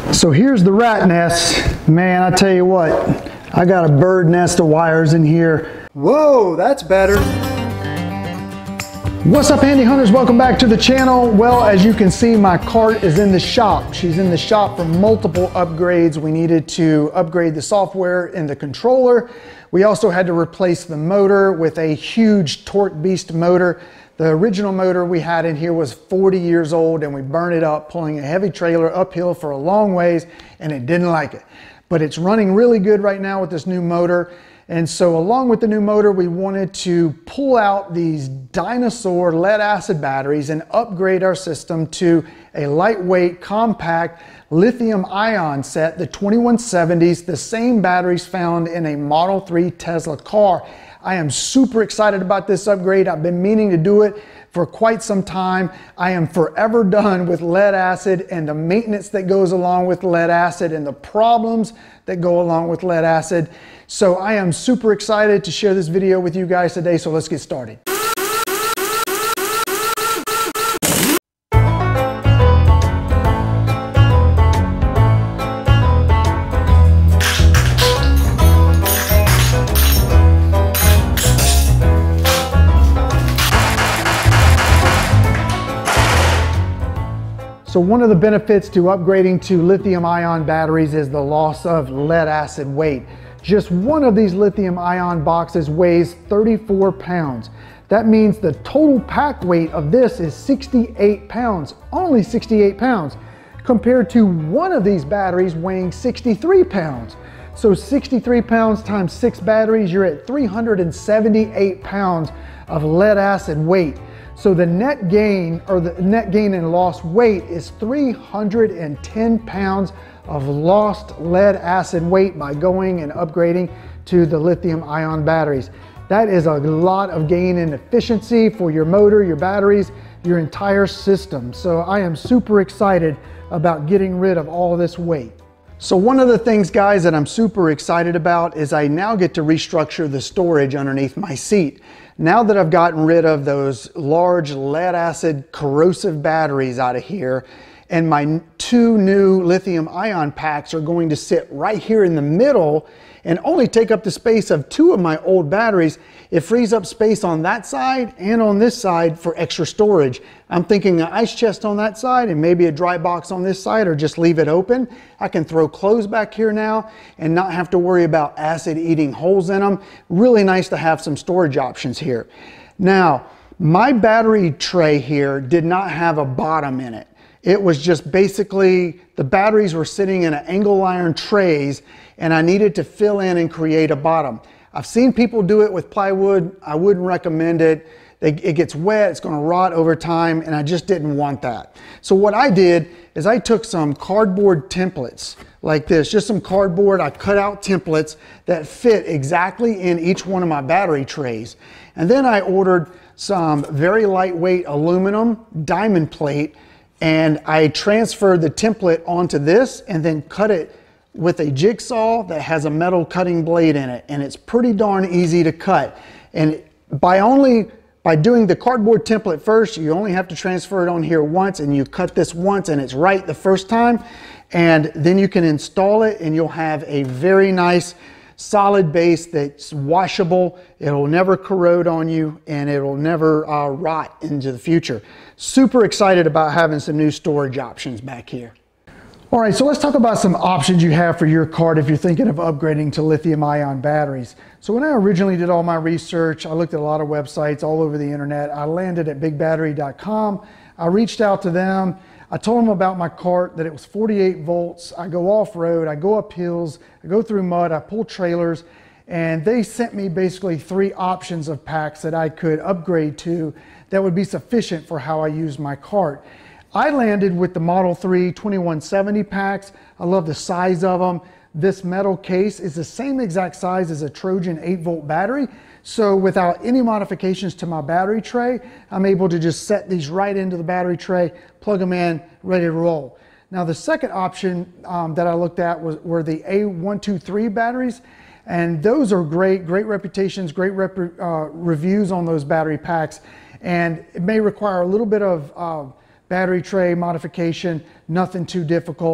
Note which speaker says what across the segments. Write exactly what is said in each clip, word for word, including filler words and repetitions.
Speaker 1: So here's the rat nest. Man, I tell you what, I got a bird nest of wires in here. Whoa, that's better. What's up, handy hunters? Welcome back to the channel. Well, as you can see, my cart is in the shop. She's in the shop for multiple upgrades. We needed to upgrade the software in the controller. We also had to replace the motor with a huge Torque Beast motor. The original motor we had in here was forty years old, and we burned it up pulling a heavy trailer uphill for a long ways, and it didn't like it. But it's running really good right now with this new motor. And so along with the new motor, we wanted to pull out these dinosaur lead acid batteries and upgrade our system to a lightweight, compact lithium ion set, the twenty-one seventies, the same batteries found in a Model three Tesla car. I am super excited about this upgrade. I've been meaning to do it for quite some time. I am forever done with lead acid and the maintenance that goes along with lead acid and the problems that go along with lead acid. So I am super excited to share this video with you guys today, so let's get started. So one of the benefits to upgrading to lithium ion batteries is the loss of lead acid weight. Just one of these lithium ion boxes weighs thirty-four pounds. That means the total pack weight of this is sixty-eight pounds, only sixty-eight pounds, compared to one of these batteries weighing sixty-three pounds. So sixty-three pounds times six batteries, you're at three hundred seventy-eight pounds of lead acid weight. So the net gain, or the net gain in lost weight, is three hundred ten pounds of lost lead acid weight by going and upgrading to the lithium ion batteries. That is a lot of gain in efficiency for your motor, your batteries, your entire system. So I am super excited about getting rid of all of this weight. So one of the things, guys, that I'm super excited about is I now get to restructure the storage underneath my seat. Now that I've gotten rid of those large lead acid corrosive batteries out of here, and my two new lithium ion packs are going to sit right here in the middle and only take up the space of two of my old batteries, it frees up space on that side and on this side for extra storage. I'm thinking an ice chest on that side and maybe a dry box on this side, or just leave it open. I can throw clothes back here now and not have to worry about acid eating holes in them. Really nice to have some storage options here. Now, my battery tray here did not have a bottom in it. It was just basically, the batteries were sitting in an angle iron trays, and I needed to fill in and create a bottom. I've seen people do it with plywood. I wouldn't recommend it. It gets wet, it's gonna rot over time, and I just didn't want that. So what I did is I took some cardboard templates like this, just some cardboard. I cut out templates that fit exactly in each one of my battery trays. And then I ordered some very lightweight aluminum diamond plate, and I transferred the template onto this and then cut it with a jigsaw that has a metal cutting blade in it. And it's pretty darn easy to cut. And by only by doing the cardboard template first, you only have to transfer it on here once, and you cut this once and it's right the first time. And then you can install it and you'll have a very nice solid base that's washable. It'll never corrode on you, and it'll never uh, rot into the future. Super excited about having some new storage options back here. All right, so let's talk about some options you have for your cart if you're thinking of upgrading to lithium ion batteries. So when I originally did all my research, I looked at a lot of websites all over the internet. I landed at big battery dot com. I reached out to them. I told them about my cart, that it was forty-eight volts. I go off-road, I go up hills, I go through mud, I pull trailers, and they sent me basically three options of packs that I could upgrade to that would be sufficient for how I use my cart. I landed with the Model three twenty-one seventy packs. I love the size of them. This metal case is the same exact size as a Trojan eight volt battery. So without any modifications to my battery tray, I'm able to just set these right into the battery tray, plug them in, ready to roll. Now the second option um, that I looked at was, were the A one two three batteries. And those are great, great reputations, great rep, uh, reviews on those battery packs. And it may require a little bit of uh, battery tray modification, nothing too difficult.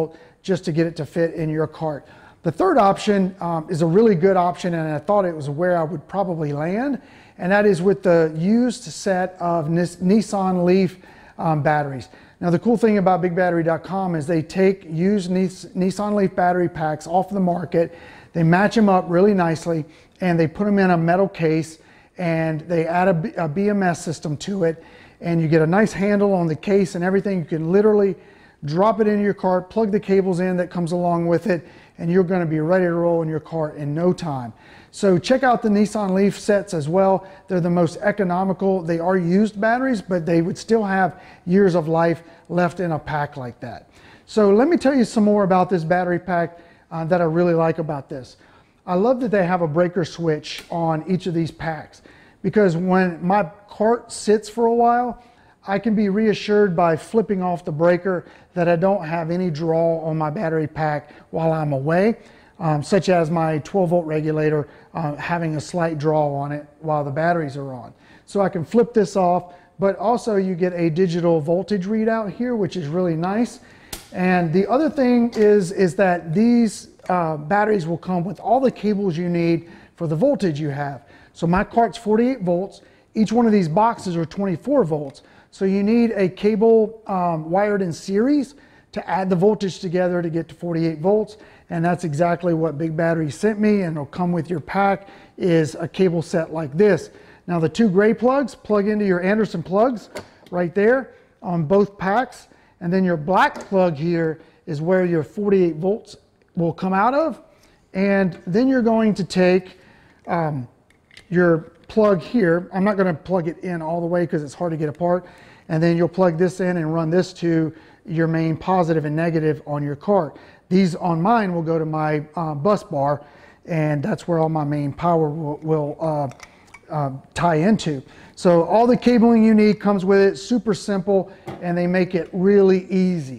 Speaker 1: just to get it to fit in your cart. The third option um, is a really good option, and I thought it was where I would probably land, and that is with the used set of Nissan Leaf um, batteries. Now the cool thing about big battery dot com is they take used Nissan Leaf battery packs off the market, they match them up really nicely, and they put them in a metal case, and they add a, a B M S system to it, and you get a nice handle on the case and everything. You can literally drop it into your cart, plug the cables in that comes along with it, and you're going to be ready to roll in your cart in no time. So check out the Nissan Leaf sets as well. They're the most economical. They are used batteries, but they would still have years of life left in a pack like that. So let me tell you some more about this battery pack uh, that I really like about this. I love that they have a breaker switch on each of these packs, because when my cart sits for a while, I can be reassured by flipping off the breaker that I don't have any draw on my battery pack while I'm away, um, such as my twelve volt regulator uh, having a slight draw on it while the batteries are on. So I can flip this off, but also you get a digital voltage readout here, which is really nice. And the other thing is, is that these uh, batteries will come with all the cables you need for the voltage you have. So my cart's forty-eight volts. Each one of these boxes are twenty-four volts. So you need a cable um, wired in series to add the voltage together to get to forty-eight volts. And that's exactly what Big Battery sent me, and it'll come with your pack, is a cable set like this. Now the two gray plugs plug into your Anderson plugs right there on both packs. And then your black plug here is where your forty-eight volts will come out of. And then you're going to take um, your plug here. I'm not going to plug it in all the way because it's hard to get apart. And then you'll plug this in and run this to your main positive and negative on your cart. These on mine will go to my uh, bus bar, and that's where all my main power will, will uh, uh, tie into. So all the cabling you need comes with it, super simple, and they make it really easy.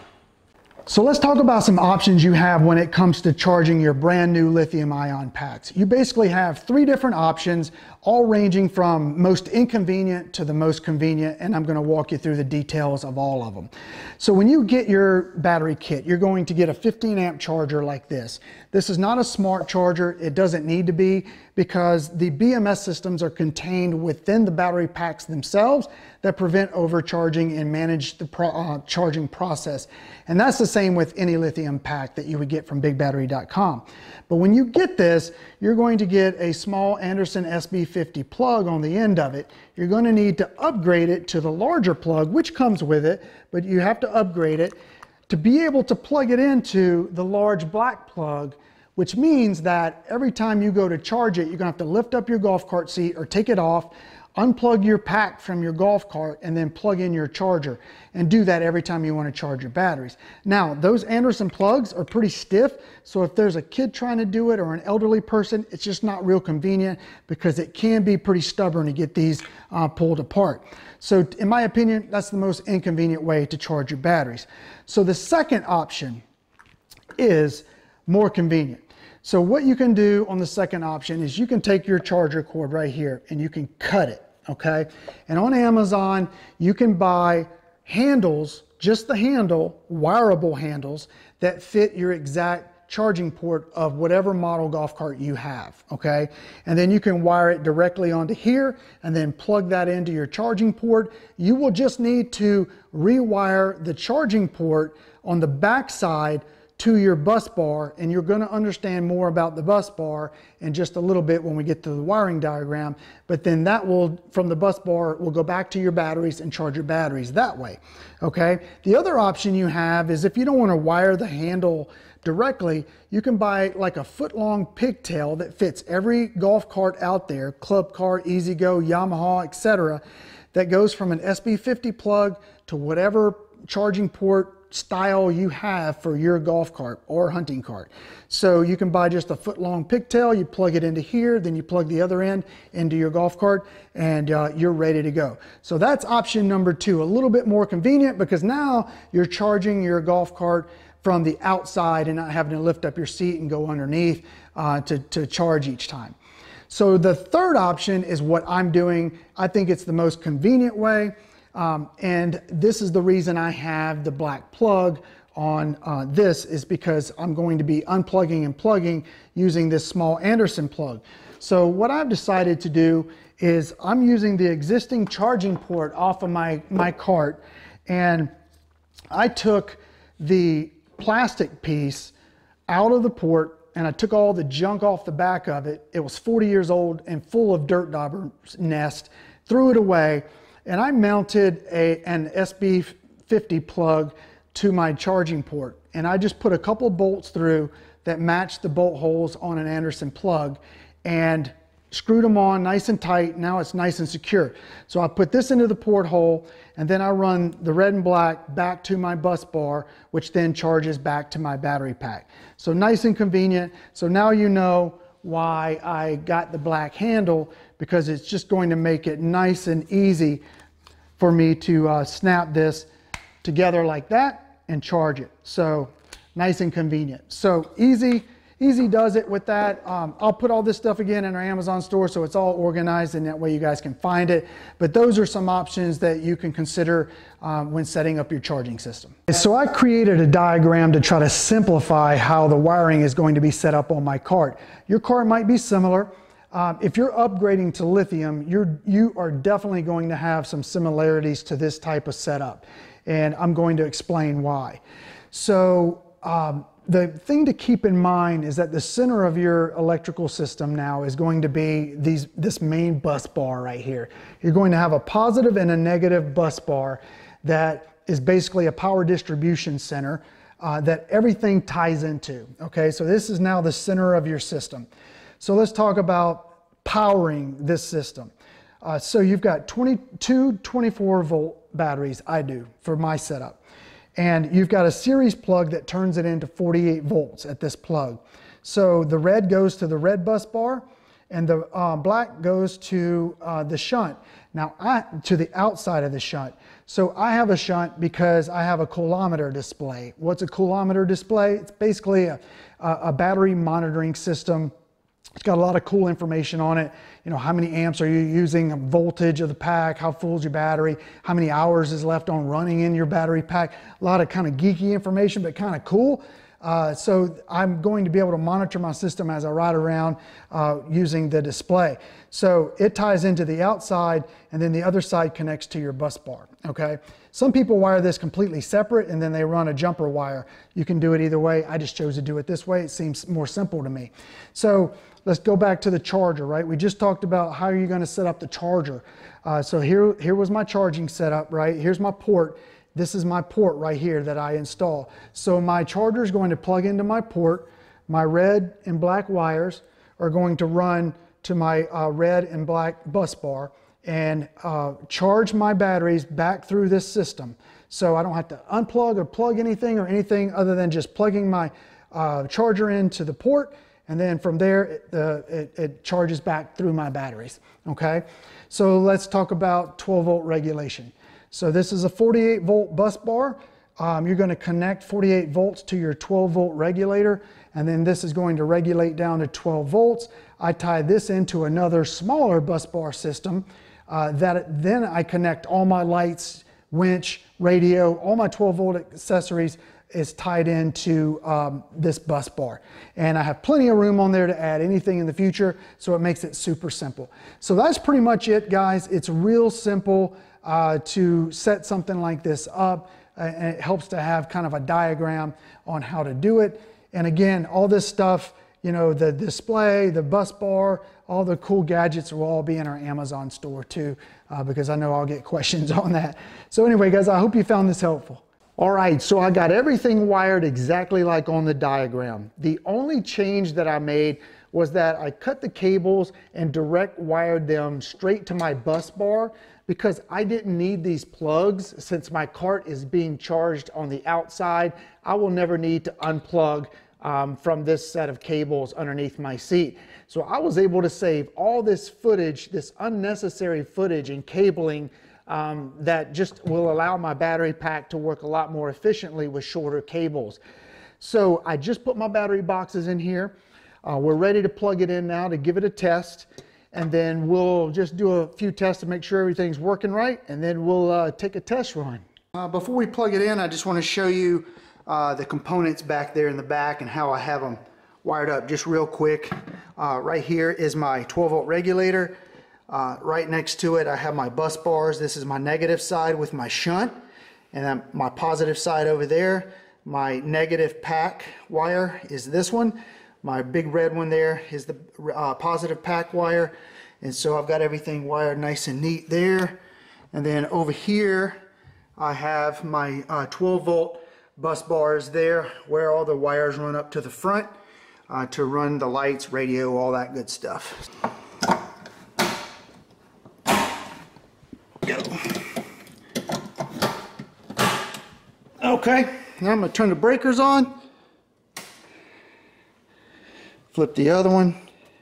Speaker 1: So let's talk about some options you have when it comes to charging your brand new lithium ion packs. You basically have three different options, all ranging from most inconvenient to the most convenient, and I'm going to walk you through the details of all of them. So when you get your battery kit, you're going to get a fifteen amp charger like this. This is not a smart charger. It doesn't need to be, because the B M S systems are contained within the battery packs themselves that prevent overcharging and manage the pro uh, charging process. And that's the same with any lithium pack that you would get from big battery dot com. But when you get this, you're going to get a small Anderson S B fifty plug on the end of it. You're going to need to upgrade it to the larger plug, which comes with it, but you have to upgrade it to be able to plug it into the large black plug, which means that every time you go to charge it, you're gonna have to lift up your golf cart seat or take it off, unplug your pack from your golf cart, and then plug in your charger, and do that every time you want to charge your batteries. Now, those Anderson plugs are pretty stiff, so if there's a kid trying to do it or an elderly person, it's just not real convenient, because it can be pretty stubborn to get these uh, pulled apart. So in my opinion, that's the most inconvenient way to charge your batteries. So the second option is more convenient. So what you can do on the second option is you can take your charger cord right here and you can cut it, okay? And on Amazon, you can buy handles, just the handle, wireable handles that fit your exact charging port of whatever model golf cart you have, okay? And then you can wire it directly onto here and then plug that into your charging port. You will just need to rewire the charging port on the back side to your bus bar, and you're going to understand more about the bus bar in just a little bit when we get to the wiring diagram. But then that will, from the bus bar, will go back to your batteries and charge your batteries that way, okay? The other option you have is, if you don't want to wire the handle directly, you can buy like a foot long pigtail that fits every golf cart out there, club cart, Easy Go, Yamaha, et cetera, that goes from an S B fifty plug to whatever charging port style you have for your golf cart or hunting cart. So you can buy just a foot long pigtail, you plug it into here, then you plug the other end into your golf cart, and uh, you're ready to go. So that's option number two, a little bit more convenient, because now you're charging your golf cart from the outside and not having to lift up your seat and go underneath uh, to, to charge each time. So the third option is what I'm doing. I think it's the most convenient way. Um, and this is the reason I have the black plug on uh, this is because I'm going to be unplugging and plugging using this small Anderson plug. So what I've decided to do is I'm using the existing charging port off of my, my cart, and I took the plastic piece out of the port and I took all the junk off the back of it. It was forty years old and full of dirt dauber nest, threw it away, and I mounted a, an S B fifty plug to my charging port. And I just put a couple bolts through that matched the bolt holes on an Anderson plug and screwed them on nice and tight. Now it's nice and secure. So I put this into the porthole, and then I run the red and black back to my bus bar, which then charges back to my battery pack. So nice and convenient. So now you know why I got the black handle, because it's just going to make it nice and easy for me to uh, snap this together like that and charge it. So nice and convenient. So easy. Easy does it with that. Um, I'll put all this stuff again in our Amazon store so it's all organized, and that way you guys can find it. But those are some options that you can consider um, when setting up your charging system. So I created a diagram to try to simplify how the wiring is going to be set up on my cart. Your cart might be similar. Um, if you're upgrading to lithium, you're, you are definitely going to have some similarities to this type of setup. And I'm going to explain why. So, um, the thing to keep in mind is that the center of your electrical system now is going to be these, this main bus bar right here. You're going to have a positive and a negative bus bar that is basically a power distribution center uh, that everything ties into. Okay, so this is now the center of your system. So let's talk about powering this system. Uh, so you've got twenty-two twenty-four volt batteries, I do, for my setup. And you've got a series plug that turns it into forty-eight volts at this plug. So the red goes to the red bus bar, and the uh, black goes to uh, the shunt. Now, I, to the outside of the shunt. So I have a shunt because I have a coulometer display. What's a coulometer display? It's basically a, a battery monitoring system. It's got a lot of cool information on it. You know, how many amps are you using, voltage of the pack, how full is your battery, how many hours is left on running in your battery pack. A lot of kind of geeky information, but kind of cool. Uh, so I'm going to be able to monitor my system as I ride around uh, using the display. So it ties into the outside, and then the other side connects to your bus bar, okay? Some people wire this completely separate, and then they run a jumper wire. You can do it either way. I just chose to do it this way. It seems more simple to me. So let's go back to the charger, right? We just talked about how you're gonna set up the charger. Uh, so here, here was my charging setup, right? Here's my port. This is my port right here that I install. So my charger is going to plug into my port. My red and black wires are going to run to my uh, red and black bus bar and uh, charge my batteries back through this system. So I don't have to unplug or plug anything or anything other than just plugging my uh, charger into the port, and then from there it, uh, it, it charges back through my batteries, okay? So let's talk about twelve volt regulation. So this is a forty-eight volt bus bar. Um, you're going to connect forty-eight volts to your twelve volt regulator, and then this is going to regulate down to twelve volts. I tie this into another smaller bus bar system uh, that then I connect all my lights, winch, radio, all my twelve volt accessories is tied into um, this bus bar. And I have plenty of room on there to add anything in the future, so it makes it super simple. So that's pretty much it, guys. It's real simple uh, to set something like this up, uh, and it helps to have kind of a diagram on how to do it. And again, all this stuff, you know, the display, the bus bar, all the cool gadgets will all be in our Amazon store too, uh, because I know I'll get questions on that. So anyway, guys, I hope you found this helpful. All right, so I got everything wired exactly like on the diagram. The only change that I made was that I cut the cables and direct wired them straight to my bus bar, because I didn't need these plugs. Since my cart is being charged on the outside, I will never need to unplug um, from this set of cables underneath my seat. So I was able to save all this footage, this unnecessary footage and cabling Um, that just will allow my battery pack to work a lot more efficiently with shorter cables. So I just put my battery boxes in here. Uh, we're ready to plug it in now to give it a test, and then we'll just do a few tests to make sure everything's working right, and then we'll uh, take a test run. Uh, before we plug it in, I just want to show you uh, the components back there in the back and how I have them wired up just real quick. Uh, right here is my twelve volt regulator. Uh, right next to it I have my bus bars. This is my negative side with my shunt, and then my positive side over there. My negative pack wire is this one. My big red one there is the uh, positive pack wire, and so I've got everything wired nice and neat there. And then over here I have my uh, twelve volt bus bars there where all the wires run up to the front uh, to run the lights, radio, all that good stuff. Go. Okay, now I'm going to turn the breakers on. Flip the other one.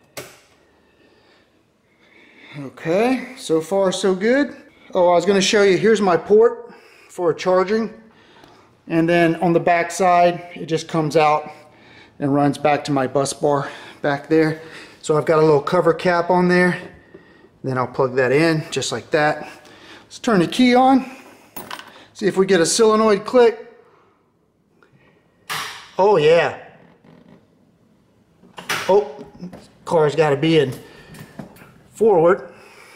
Speaker 1: Okay, so far so good. Oh, I was going to show you, here's my port for charging. And then on the back side, it just comes out and runs back to my bus bar back there. So I've got a little cover cap on there. Then I'll plug that in just like that. Let's turn the key on. See if we get a solenoid click. Oh yeah. Oh, car's got to be in forward.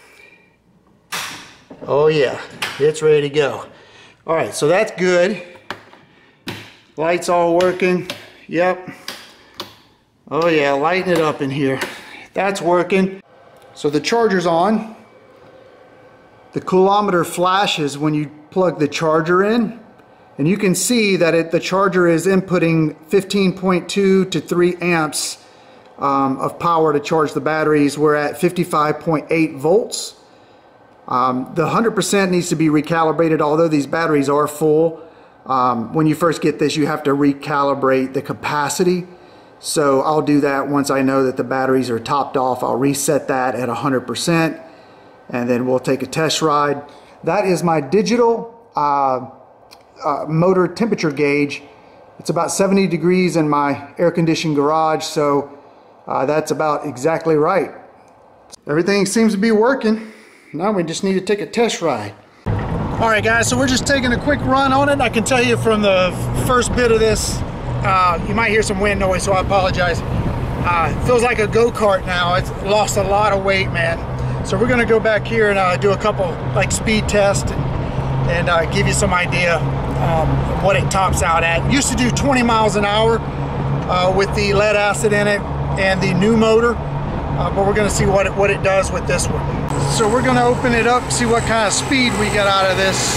Speaker 1: Oh yeah, it's ready to go. All right, so that's good. Lights all working. Yep. Oh yeah, lighten it up in here. That's working. So the charger's on. The coulometer flashes when you plug the charger in, and you can see that it, the charger is inputting fifteen point two to three amps um, of power to charge the batteries. We're at fifty-five point eight volts. Um, the one hundred percent needs to be recalibrated, although these batteries are full. Um, when you first get this, you have to recalibrate the capacity. So I'll do that once I know that the batteries are topped off. I'll reset that at one hundred percent, and then we'll take a test ride. That is my digital uh, uh, motor temperature gauge. It's about seventy degrees in my air-conditioned garage, so uh, that's about exactly right. Everything seems to be working. Now we just need to take a test ride. All right, guys, so we're just taking a quick run on it. I can tell you from the first bit of this, uh, you might hear some wind noise, so I apologize. Uh, it feels like a go-kart now. It's lost a lot of weight, man. So we're gonna go back here and uh, do a couple like speed tests and, and uh, give you some idea um, what it tops out at. Used to do twenty miles an hour uh, with the lead acid in it and the new motor. Uh, but we're going to see what it, what it does with this one. So we're going to open it up, see what kind of speed we get out of this.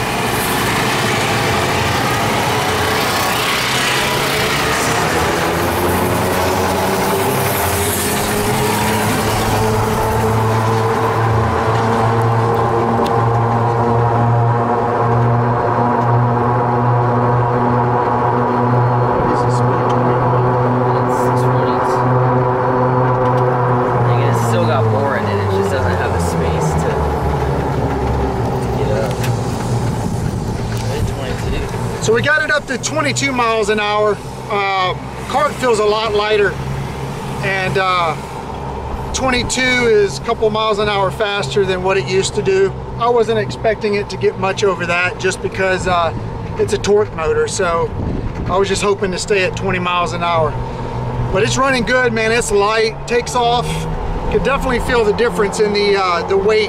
Speaker 1: So we got it up to twenty-two miles an hour. Uh, cart feels a lot lighter, and uh, twenty-two is a couple miles an hour faster than what it used to do. I wasn't expecting it to get much over that just because uh, it's a torque motor, so I was just hoping to stay at twenty miles an hour. But it's running good, man. It's light, takes off. You can definitely feel the difference in the, uh, the weight.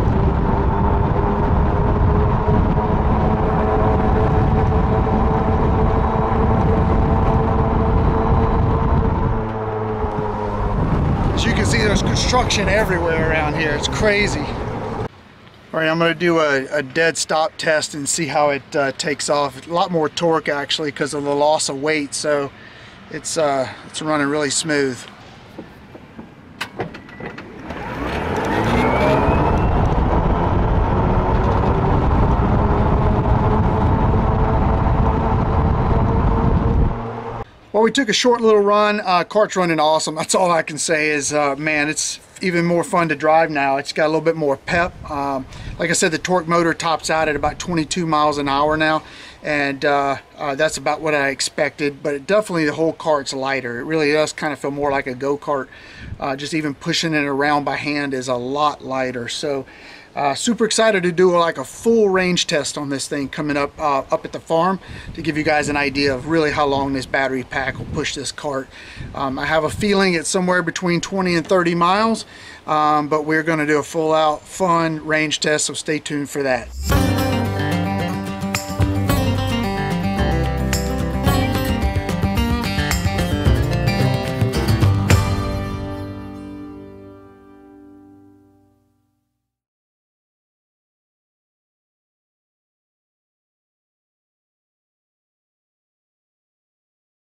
Speaker 1: There's construction everywhere around here. It's crazy. All right, I'm going to do a, a dead stop test and see how it uh, takes off. A lot more torque actually because of the loss of weight, so it's uh, it's running really smooth. Well, we took a short little run. Uh, cart's running awesome. That's all I can say is, uh, man, it's even more fun to drive now. It's got a little bit more pep. Um, like I said, the torque motor tops out at about twenty-two miles an hour now, and uh, uh, that's about what I expected. But it definitely, the whole cart's lighter. It really does kind of feel more like a go-kart. Uh, just even pushing it around by hand is a lot lighter. So Uh, super excited to do like a full range test on this thing coming up uh, up at the farm to give you guys an idea of really how long this battery pack will push this cart. Um, I have a feeling it's somewhere between twenty and thirty miles, um, but we're going to do a full out fun range test, so stay tuned for that.